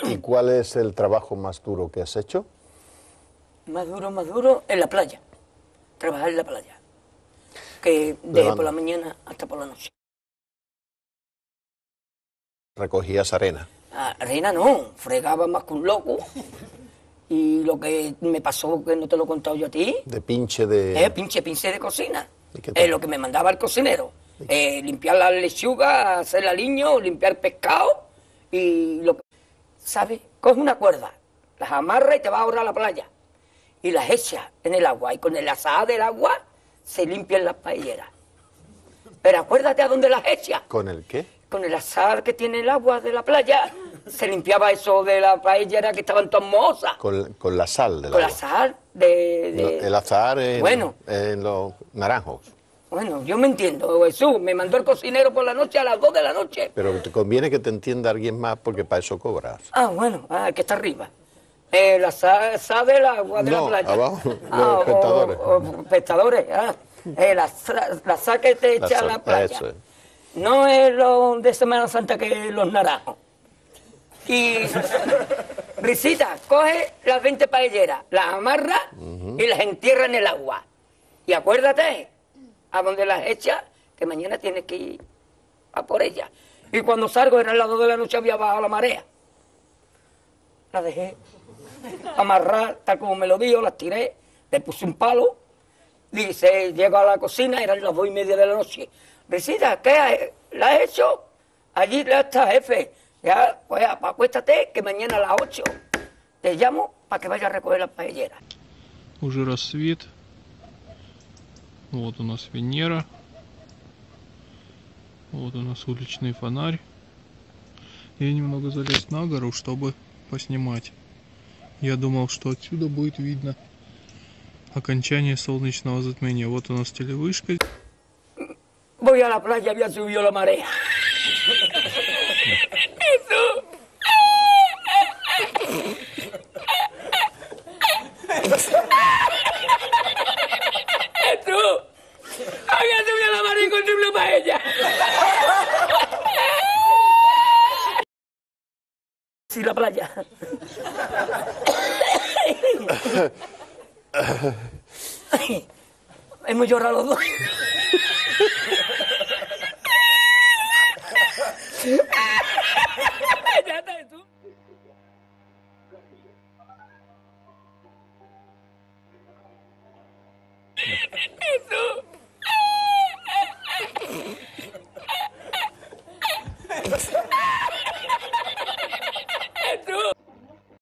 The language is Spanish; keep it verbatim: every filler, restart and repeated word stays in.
¿Y cuál es el trabajo más duro que has hecho? Más duro, más duro, en la playa. Trabajar en la playa. Que desde Levando. por la mañana hasta por la noche. Recogías arena. Arena no, fregaba más que un loco. Y lo que me pasó, que no te lo he contado yo a ti, De pinche de... es pinche pinche de cocina. ¿Y qué tal? Es lo que me mandaba el cocinero. Eh, limpiar la lechuga, hacer el aliño, limpiar pescado y lo que... ¿Sabes? Coge una cuerda, las amarra y te vas a ahorrar a la playa. Y las echas en el agua. Y con el azahar del agua se limpian las paelleras. Pero acuérdate a dónde las echas. ¿Con el qué? Con el azahar que tiene el agua de la playa, se limpiaba eso de la paellera que estaban todas mohosas. Con, con la sal del Con el agua. azahar de... de... El azahar en, Bueno. en los naranjos. Bueno, yo me entiendo, Jesús. Me mandó el cocinero por la noche a las dos de la noche. Pero te conviene que te entienda alguien más porque para eso cobras. Ah, bueno, ah, el que está arriba. Eh, la sal, sal del agua de No, la playa. abajo, los Ah, o- espectadores. o- o espectadores, ah. Eh, la, sa- la sal que te La echa a sal, la playa. eso es. No es lo de Semana Santa que los naranjos. Y Risita, coge las veinte paelleras, las amarra y las entierra en el agua. Y acuérdate, a donde las echas, que mañana tienes que ir a por ellas. Y cuando salgo, era las dos de la noche, había bajado la marea. La dejé amarrar, tal como me lo dijo, las tiré, le puse un palo, dice, llego a la cocina, eran las dos y media de la noche. Risita, ¿qué has, la has hecho? Allí ya está, jefe. Ya, pues acuéstate, que mañana a las ocho te llamo para que vayas a recoger las paelleras. Уже рассвет. Вот у нас Венера. Вот у нас уличный фонарь. Я немного залез на гору, чтобы поснимать. Я думал, что отсюда будет видно окончание солнечного затмения. Вот у нас телевышка. Voy a la playa, había subido la marea. Jesús. Jesús. Había subido la marea y encontré una paella. Sí, la playa. Hemos llorado los dos.